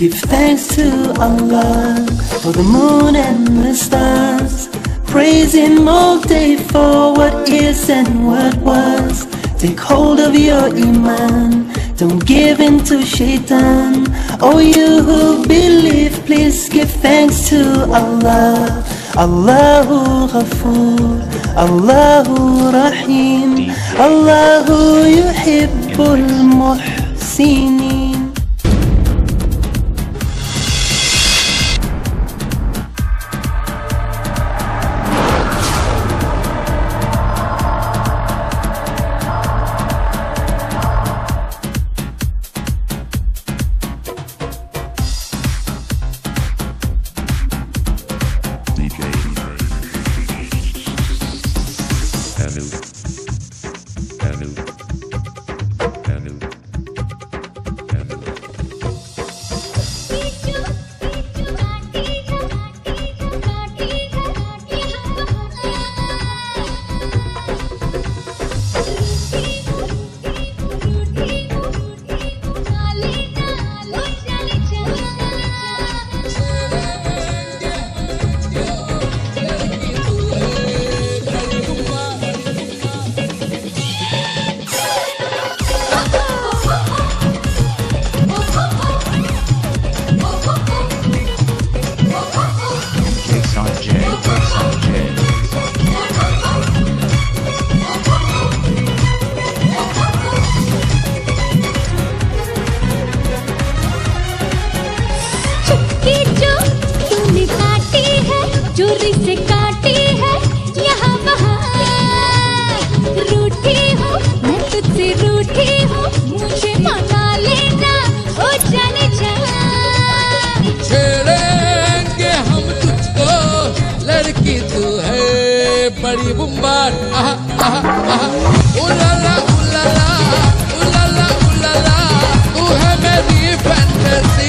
Give thanks to Allah for the moon and the stars. Praise Him all day for what is and what was. Take hold of your iman, don't give in to shaitan. Oh, you who believe, please give thanks to Allah. Allahu Ghafoor, Allahu Rahim, Allahu Yuhibbul Muhsinin. चोरी से काटी है यहाँ वहाँ, रूठी हूँ मैं तुझसे रूठी हूँ, मुझे मना लेना ओ जाने जा। छेड़ेंगे हम तुझको, लड़की तू है बड़ी बुम्बाट। आहा आहा आहा, उलाला उलाला उलाला उलाला, तू है मेरी फैंटेसी।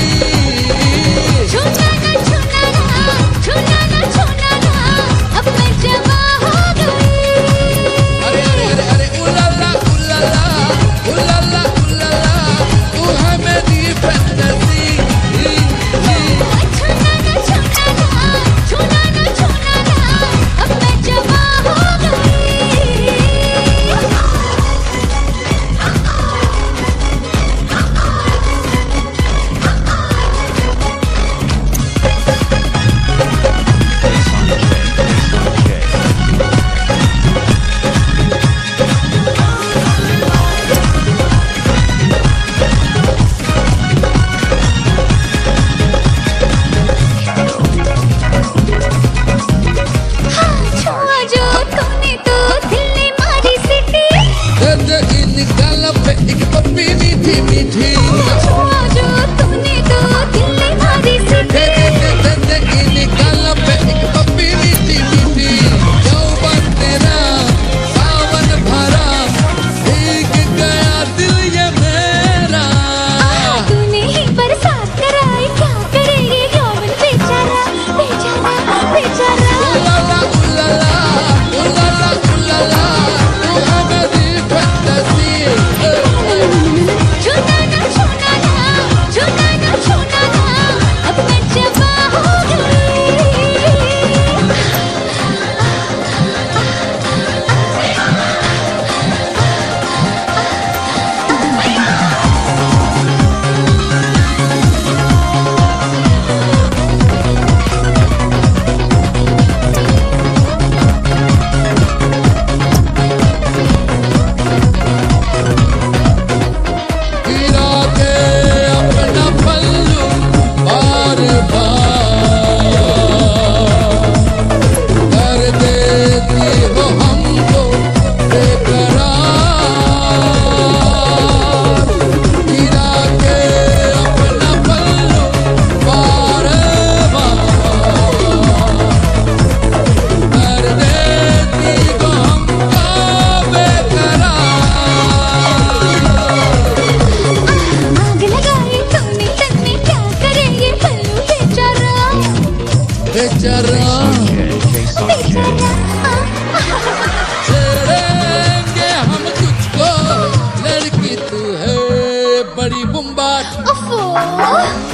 छेड़ेंगे हम तुझको, लड़की तू है बड़ी बुम्बाट।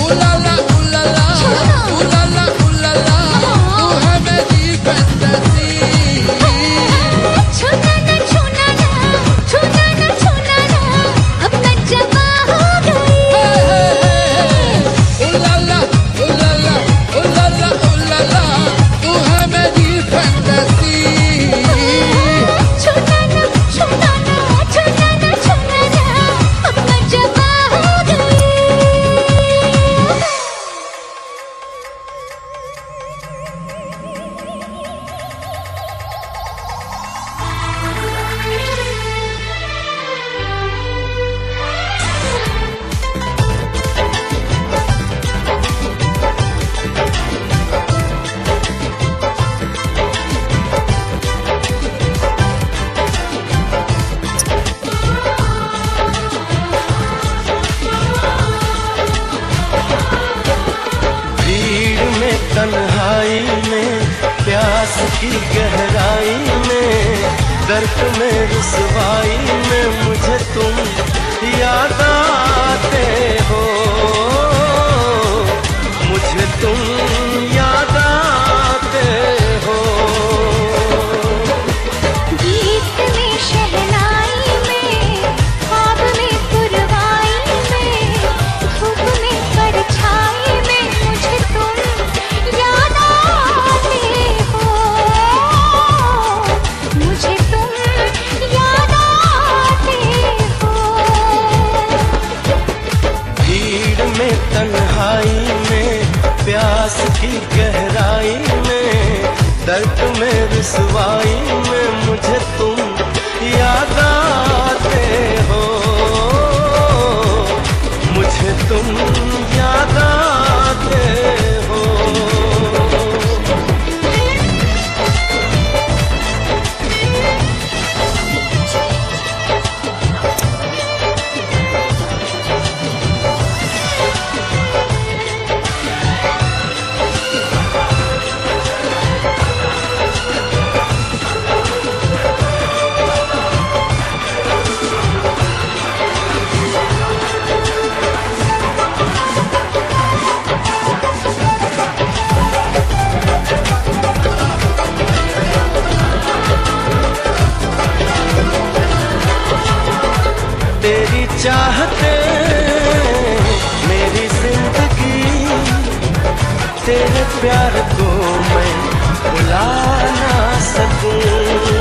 उलाला उलाला उलाला उलाला तू है मेरी फैंटेसी छूना ना छूना ना छूना ना छूना ना अब मैं जवा हो गई उलाला उलाला उलाला उलाला तू है मेरी फैंटेसी छूना ना छूना ना छूना ना छूना ना अब मैं जवा हो गई भीड़ में तन्हाई में प्यास की गहराई में दर्द में रुसवाई में मुझे तुम याद आते हो मुझे तुम याद आते हो गीत में शहनाई में ख्वाब में पुरवाई में धूप में परछाई में मुझे तुम याद आते हो मुझे तुम याद आते हो भीड़ में तन्हाई में प्यास की गहराई में दर्द में रुसवाई में मुझे तुम याद आते हो मुझे तुम याद आते हो तेरी चाहते मेरी जिंदगी तेरे प्यार को मैं भुला ना सकूं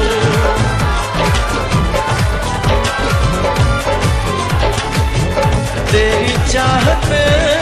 तेरी चाहते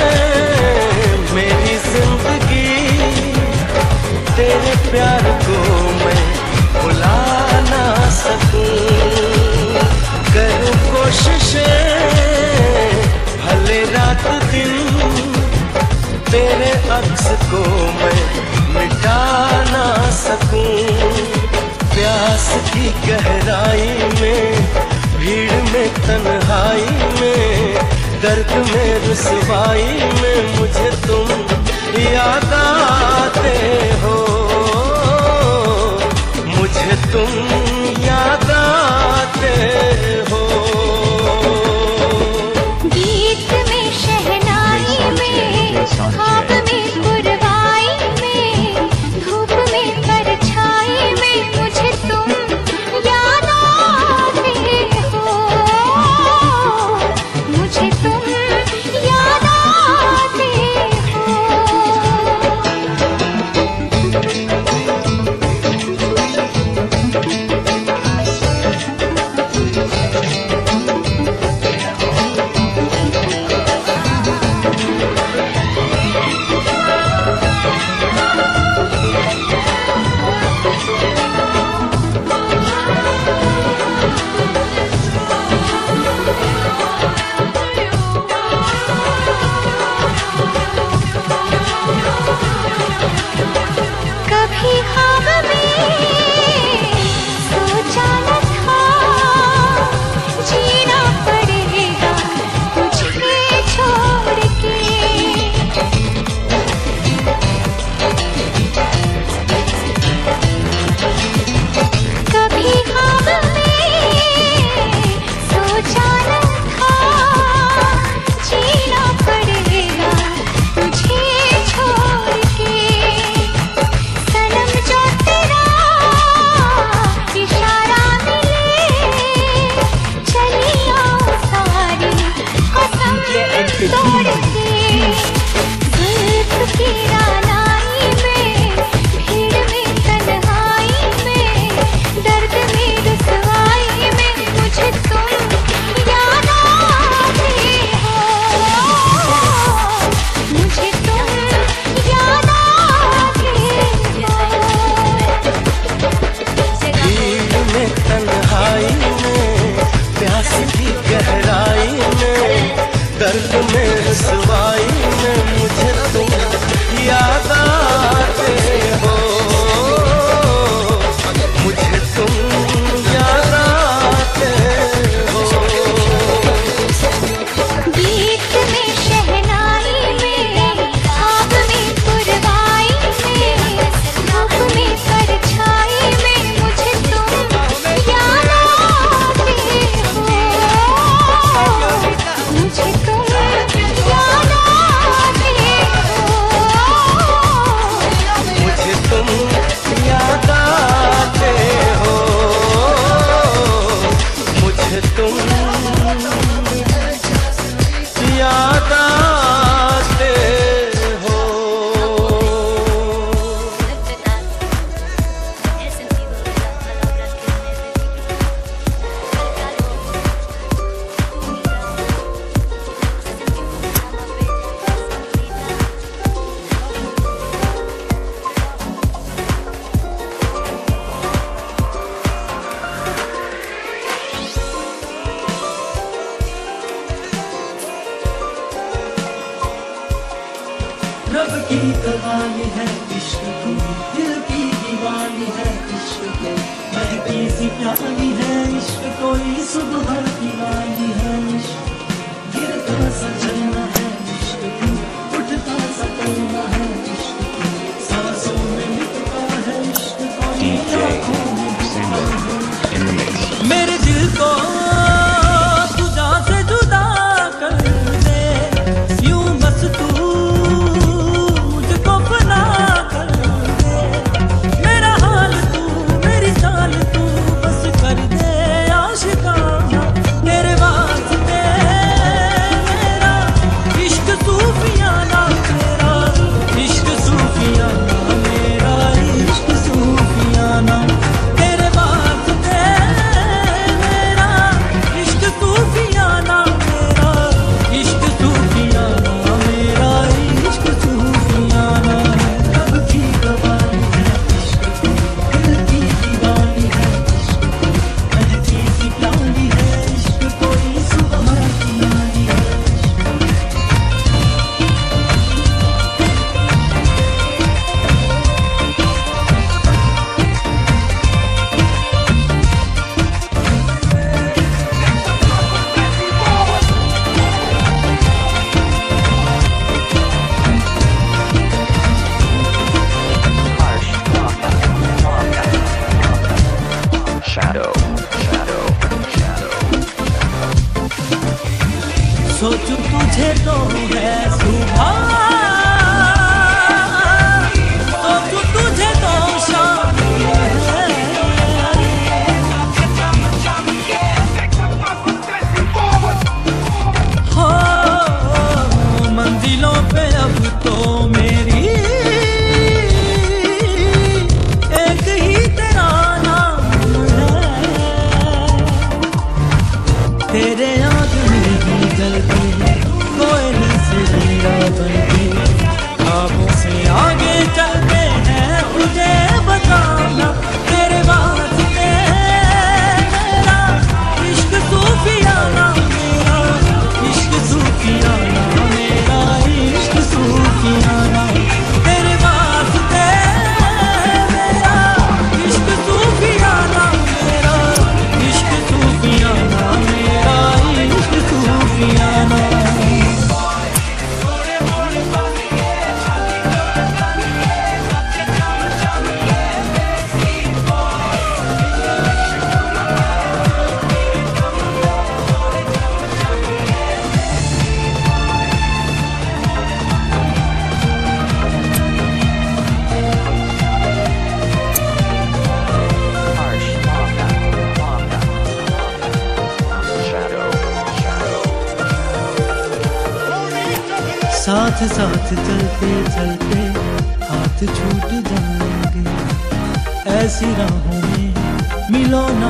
मेरी जिंदगी तेरे प्यार को मैं भुला ना सकूं करूं कोशिशें भले रात दिन तेरे अक्स को मैं मिटा ना सकूं प्यास की गहराई में भीड़ में तन्हाई में दर्द में रुसवाई में मुझे तुम याद आते हो मुझे तुम याद आते हो गीत में शहनाई में ख्वाब में पुरवाई में धूप में परछाई में मुझे तुम याद आते हो मुझे तुम याद आते हो रब की कवाली है इश्क को, दिल की दीवानी है इश्क को, महकी सी प्याली है इश्क, कोई सुबह की वाली है इश्क, गिरता सा झरना है इश्क को, उठता सा तलना है इश्क को, सांसों में मिटता है इश्क, कोई आँखों में दिखता है। मेरे दिल को तुझा से जुदा कर दे, यूं बस तू मुझको फना कर दे, मेरा हाल तू मेरी चाल तू बस कर दे आशिकाना, तेरे वास्ते मेरा इश्क सूफियाना, मेरा इश्क सूफियाना, मेरा इश्क सूफियाना, तेरे वास्ते मेरा इश्क सूफियाना, मेरा इश्क सूफियाना, मेरा इश्क सूफियाना। रब की कवाली है इश्क को, दिल की दीवानी है इश्क को, महकी सी प्याली है इश्क, कोई सुबह की वाली है। Shadow, shadow, shadow. सोचूं तुझे तो है सुबह, सोचूं तुझे तो शाम है, हो मंजिलों पे अब तो मेरी एक ही तेरा नाम है, तेरे याद में ही जलते कोयले से हीरा बनके, ख्वाबों से आगे चलते हैं तुझे बताना, तेरे वास्ते मेरा इश्क सूफियाना, मेरा इश्क सूफियाना, मेरा इश्क सूफियाना, तेरे वास्ते मेरा इश्क सूफियाना, मेरा इश्क सूफियाना, मेरा इश्क सूफियाना। Harsh, shadow, shadow. साथ साथ चलते चलते हाथ छूट जाएंगे, ऐसी राहों में मिलो ना,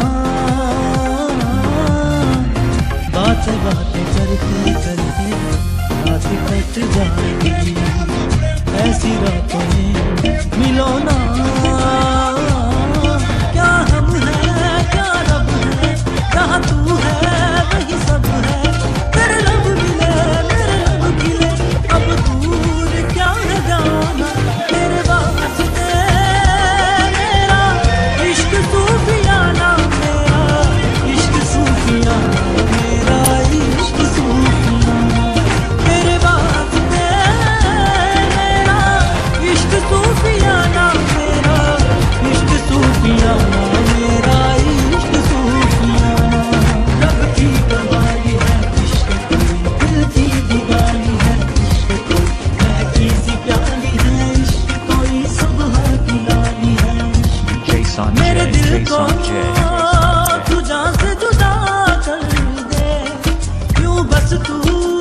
बातें बातें करते करते रात कट जाएगी, ऐसी रातों में मिलो ना, क्या हम हैं क्या रब है, जहाँ तू है वही सब है, तेरे लब मिले मेरे लब खिले, अब दूर क्या है जाना, तेरे वास्ते मेरा इश्क सूफियाना, मेरा इश्क सूफियाना, मेरा इश्क सूफियाना, तेरे वास्ते मेरा इश्क सूफियाना, मेरा इश्क सूफियाना, मेरा इश्क सूफियाना। रब की कवाली है इश्क को, दिल की दीवानी है इश्क को, महकी सी प्याली है इश्क, कोई सुबह की लाली है इश्क, Jason मेरे J, दिल को Jason J. तुझा से जुदा कर दे, यूं बस तू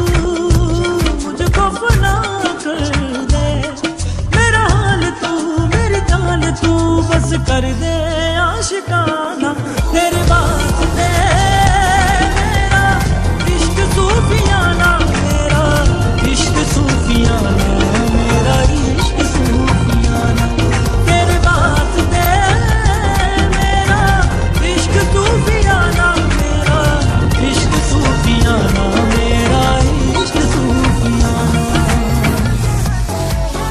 मुझको फना कर दे, मेरा हाल तू मेरी जान तू बस कर दे आशिकाना, तेरे वास्ते मेरा इश्क सूफियाना, मेरा इश्क सूफियाना, मेरा इश्क सूफियाना, तेरे वास्ते मेरा इश्क सूफियाना, मेरा इश्क सूफियाना, मेरा इश्क सूफियाना।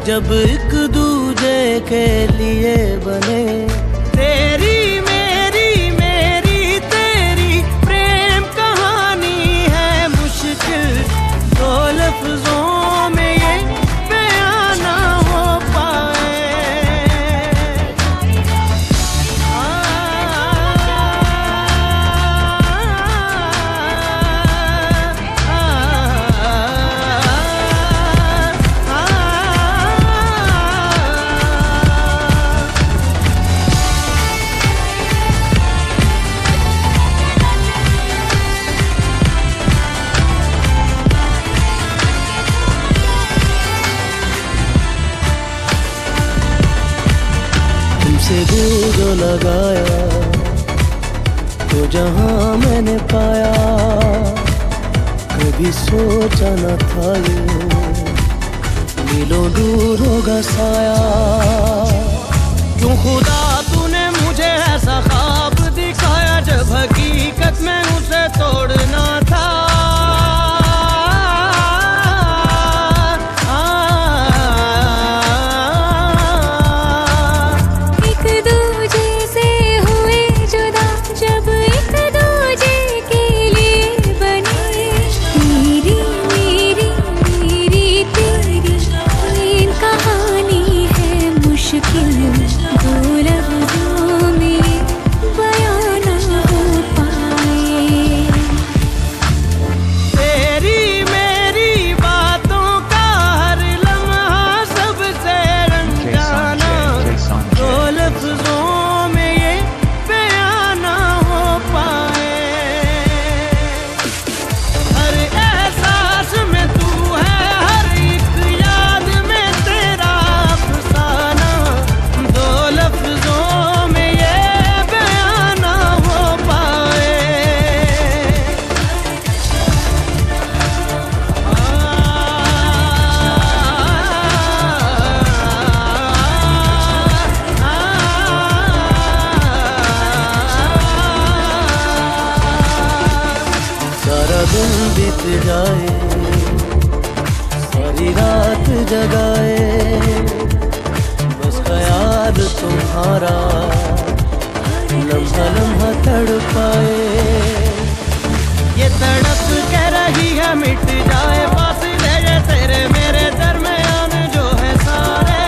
जब एक दूजे के लिए बने। तेरी मेरी मेरी तेरी प्रेम कहानी है मुश्किल, दो लफ्जों में ये बयां ना हो पाए। तुमसे दिल जो लगाया तो जहां मैंने पाया, कभी सोचा न था ये मिलो दूर होगा साया। क्यों खुदा तूने मुझे ऐसा ख्वाब दिखाया, जब हकीकत में उसे तोड़ना था। दिन बीत जाए, सारी रात जगाए, बस ख्याल तुम्हारा लम्हा लम्हा तड़पाए। ये तड़प के रही है मिट जाए, फासले ये तेरे मेरे दरमियान जो है सारे।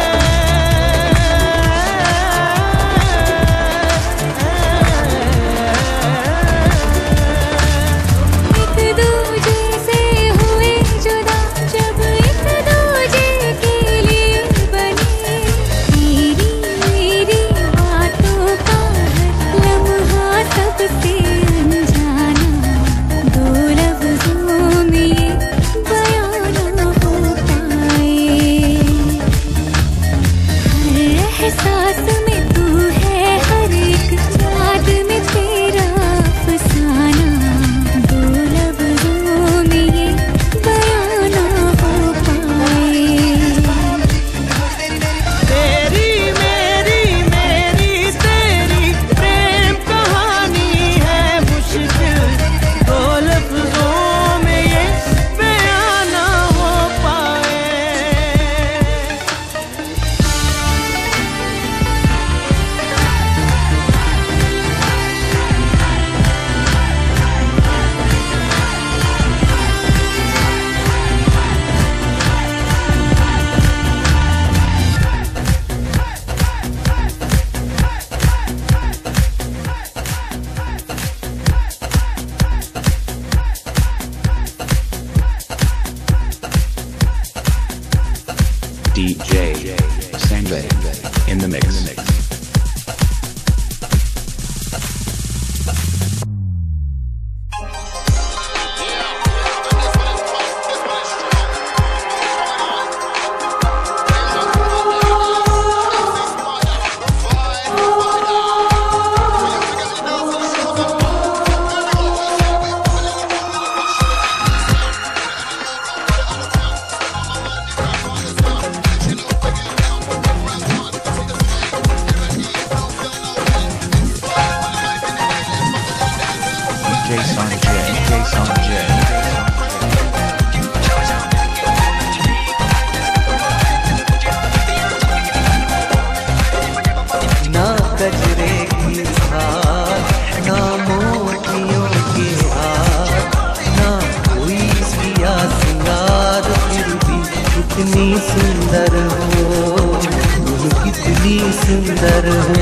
सुंदर हो।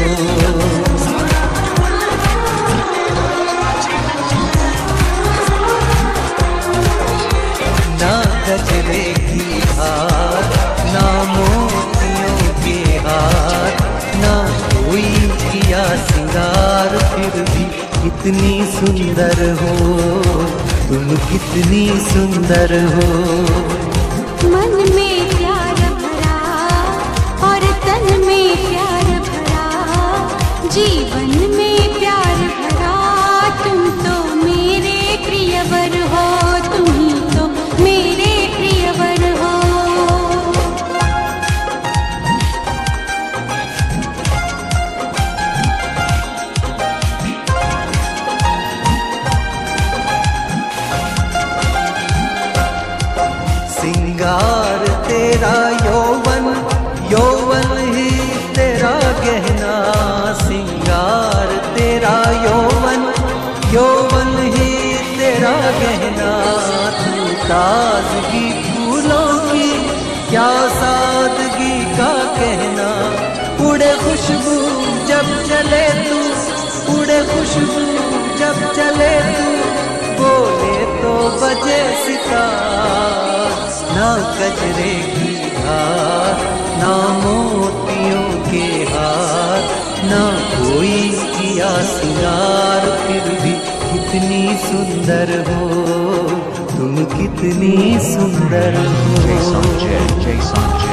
ना गजरे की हार, ना मोतियों के हार, ना कोई किया सिंगार, फिर भी कितनी सुंदर हो तुम, कितनी सुंदर हो। मन में प्यार भरा और तन में प्यार भरा, जीवन में प्यार भरा, तुम तो मेरे प्रियवर हो, तुम ही तो मेरे प्रियवर हो। सिंगार तेरा यौवन, यौवन ही तेरा गहना, सिंगार तेरा यौवन, यौवन ही तेरा गहना। तू ताजगी फूलों की, क्या सादगी का कहना, उड़े खुशबू जब चले तू, उड़े खुशबू जब चले तू, बोले तो बजे सितार। ना गजरे की हार, ना मोतियों के हार, ना कोई किया सिंगार, फिर भी कितनी सुंदर हो तुम, कितनी सुंदर हो। Jason J.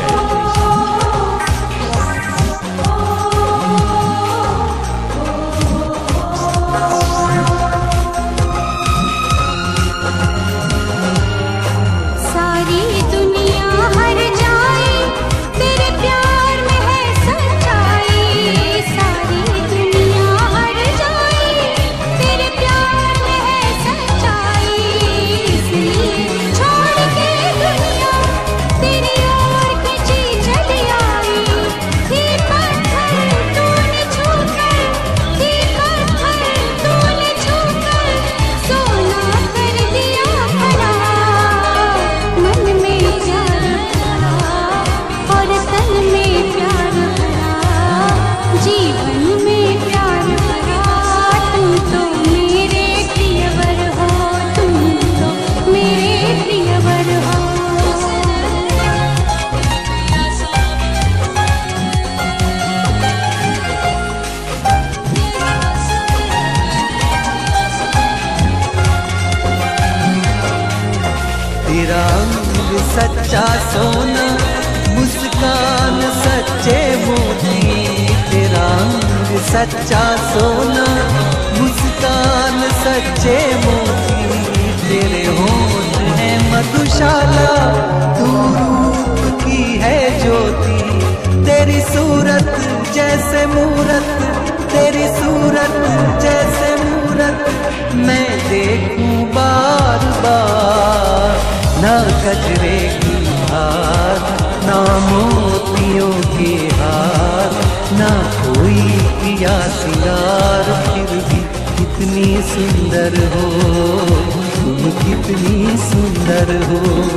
तेरा रंग सच्चा सोना, मुस्कान सच्चे मोती, तेरा रंग सच्चा सोना, मुस्कान सच्चे मोती, तेरे होंठ है मधुशाला, तू रूप की है ज्योति, तेरी सूरत जैसे मूरत, तेरी सूरत जैसे मूरत, मैं देखूं बार बार। ना गजरे की हार, ना मोतियों के हार, ना कोई किया सिंगार, फिर भी कितनी सुंदर हो तुम, कितनी सुंदर हो।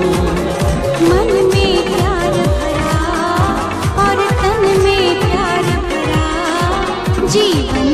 मन में प्यार भरा और तन में प्यार भरा, जीवन